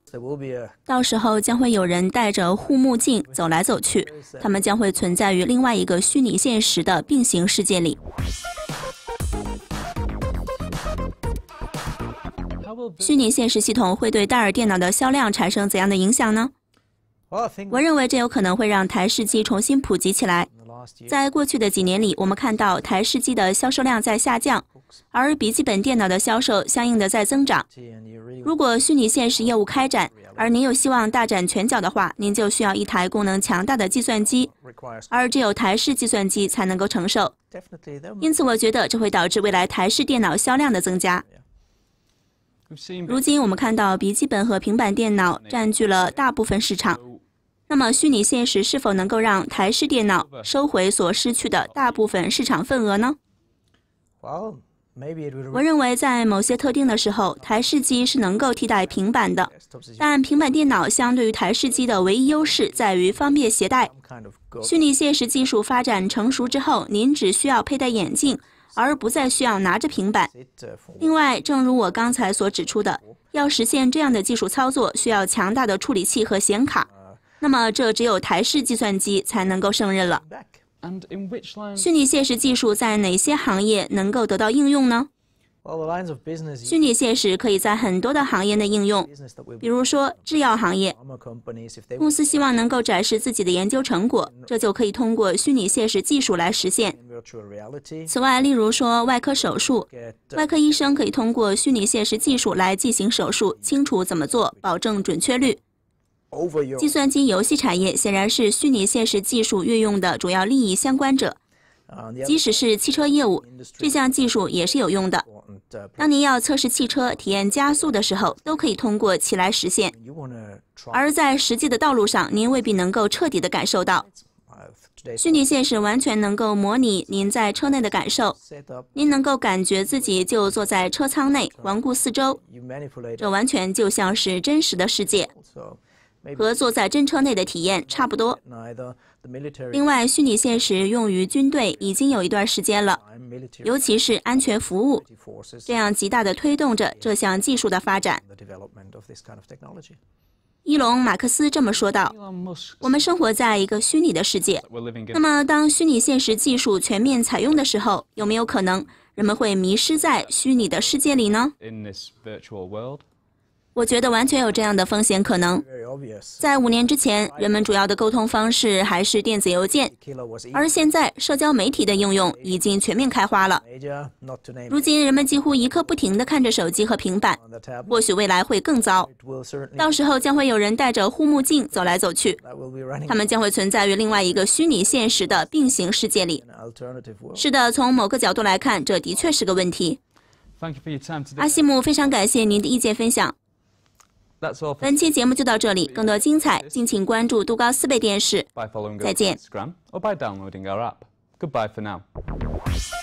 到时候将会有人戴着护目镜走来走去，他们将会存在于另外一个虚拟现实的并行世界里。虚拟现实系统会对戴尔电脑的销量产生怎样的影响呢？我认为这有可能会让台式机重新普及起来。在过去的几年里，我们看到台式机的销售量在下降，而笔记本电脑的销售相应的在增长。如果虚拟现实业务开展，而您又希望大展拳脚的话，您就需要一台功能强大的计算机，而只有台式计算机才能够承受。因此，我觉得这会导致未来台式电脑销量的增加。如今我们看到笔记本和平板电脑占据了大部分市场，那么虚拟现实是否能够让台式电脑收回所失去的大部分市场份额呢？我认为在某些特定的时候，台式机是能够替代平板的，但平板电脑相对于台式机的唯一优势在于方便携带。虚拟现实技术发展成熟之后，您只需要佩戴眼镜，而不再需要拿着平板。另外，正如我刚才所指出的，要实现这样的技术操作，需要强大的处理器和显卡。那么，这只有台式计算机才能够胜任了。虚拟现实技术在哪些行业能够得到应用呢？虚拟现实可以在很多的行业内应用，比如说制药行业，公司希望能够展示自己的研究成果，这就可以通过虚拟现实技术来实现。此外，例如说外科手术，外科医生可以通过虚拟现实技术来进行手术，清楚怎么做，保证准确率。计算机游戏产业显然是虚拟现实技术运用的主要利益相关者，即使是汽车业务，这项技术也是有用的。当您要测试汽车体验加速的时候，都可以通过其来实现。而在实际的道路上，您未必能够彻底的感受到。虚拟现实完全能够模拟您在车内的感受，您能够感觉自己就坐在车舱内，环顾四周，这完全就像是真实的世界。和坐在真车内的体验差不多。另外，虚拟现实用于军队已经有一段时间了，尤其是安全服务，这样极大地推动着这项技术的发展。伊隆·马克思这么说道：“我们生活在一个虚拟的世界，那么当虚拟现实技术全面采用的时候，有没有可能人们会迷失在虚拟的世界里呢？”我觉得完全有这样的风险可能。在5年之前，人们主要的沟通方式还是电子邮件，而现在社交媒体的应用已经全面开花了。如今，人们几乎一刻不停地看着手机和平板，或许未来会更糟。到时候将会有人戴着护目镜走来走去，他们将会存在于另外一个虚拟现实的并行世界里。是的，从某个角度来看，这的确是个问题。阿西姆，非常感谢您的意见分享。本期节目就到这里，更多精彩，敬请关注杜高4倍电视。再见。